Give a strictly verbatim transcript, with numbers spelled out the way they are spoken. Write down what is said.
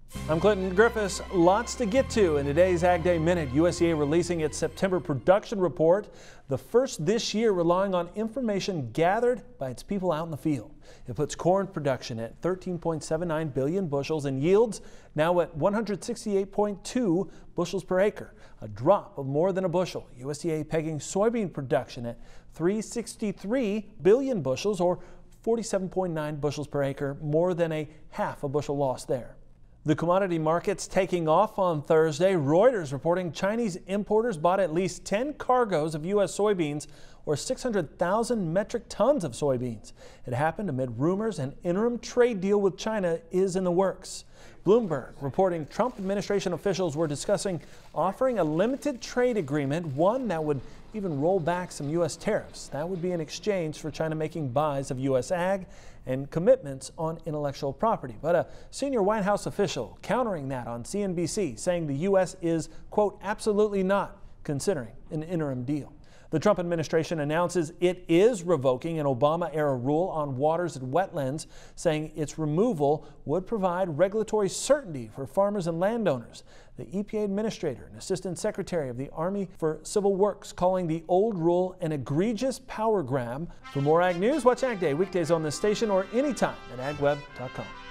I'm Clinton Griffiths. Lots to get to in today's Ag Day Minute. U S D A releasing its September production report, the first this year relying on information gathered by its people out in the field. It puts corn production at thirteen point seven nine billion bushels and yields now at one hundred sixty-eight point two bushels per acre, a drop of more than a bushel. U S D A pegging soybean production at three hundred sixty-three billion bushels or forty-seven point nine bushels per acre, more than a half a bushel loss there. The commodity markets taking off on Thursday. Reuters reporting Chinese importers bought at least ten cargoes of U S soybeans, or six hundred thousand metric tons of soybeans. It happened amid rumors an interim trade deal with China is in the works. Bloomberg reporting Trump administration officials were discussing offering a limited trade agreement, one that would even roll back some U S tariffs. That would be in exchange for China making buys of U S ag and commitments on intellectual property. But a senior White House official countering that on C N B C, saying the U S is, quote, absolutely not considering an interim deal. The Trump administration announces it is revoking an Obama-era rule on waters and wetlands, saying its removal would provide regulatory certainty for farmers and landowners. The E P A administrator and assistant secretary of the Army for Civil Works calling the old rule an egregious power grab. For more Ag News, watch Ag Day weekdays on this station or anytime at ag web dot com.